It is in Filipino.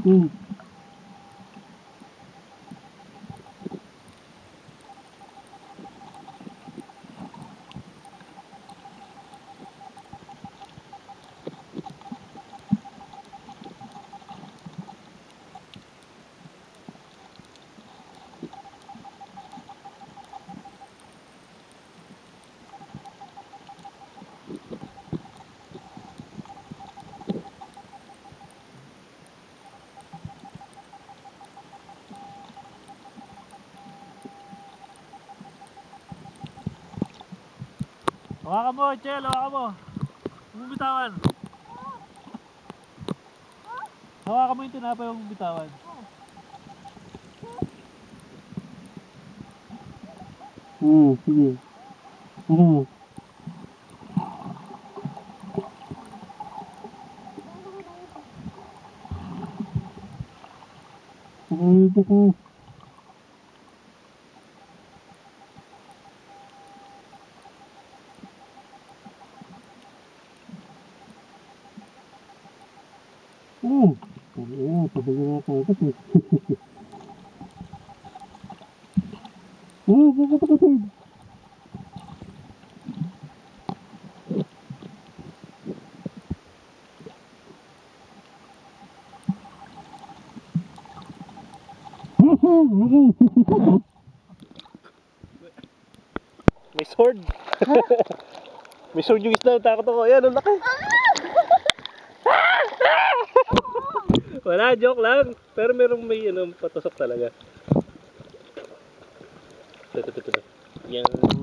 Hmm. Hawakan mo, Chel, hawakan mo. Huwag mong bitawan. Hawakan mo yung tinapay, huwag mong bitawan. Sige. Ito ko. Pabili na ako ito. Bakit ako sa'yo? May sword. May sword yung isda, takot ako. Ayan, ang laki. Wala, joke lang. Pero merong may patusok talaga. Ito. Yan.